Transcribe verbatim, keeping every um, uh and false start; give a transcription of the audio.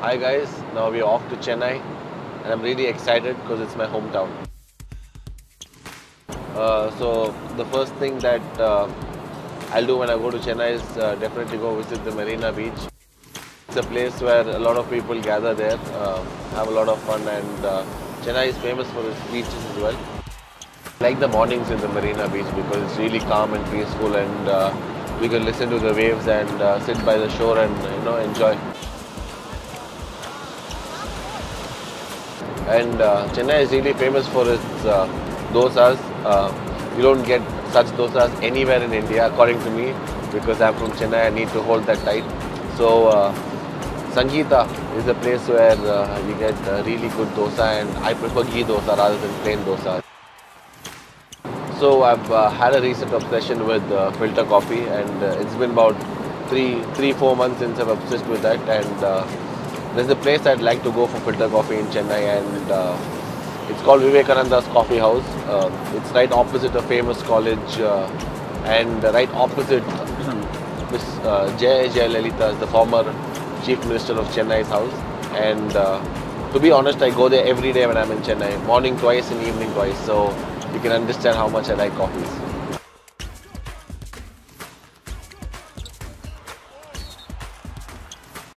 Hi guys, now we're off to Chennai and I'm really excited because it's my hometown. Uh, so the first thing that uh, I'll do when I go to Chennai is uh, definitely go visit the Marina Beach. It's a place where a lot of people gather there, uh, have a lot of fun, and uh, Chennai is famous for its beaches as well. I like the mornings in the Marina Beach because it's really calm and peaceful, and uh, we can listen to the waves and uh, sit by the shore and you know enjoy. And uh, Chennai is really famous for its uh, dosas. Uh, you don't get such dosas anywhere in India, according to me, because I'm from Chennai. I need to hold that tight. So uh, Sangeeta is a place where uh, you get uh, really good dosa, and I prefer ghee dosa rather than plain dosa. So I've uh, had a recent obsession with uh, filter coffee, and uh, it's been about three, three, four months since I'm obsessed with that. And uh, there's a place I'd like to go for filter coffee in Chennai, and uh, it's called Vivekananda's Coffee House. Uh, it's right opposite a famous college, uh, and right opposite Miss uh, Jai Jayalalitha, the former Chief Minister of Chennai's house. And uh, to be honest, I go there every day when I'm in Chennai, morning twice and evening twice. So you can understand how much I like coffees.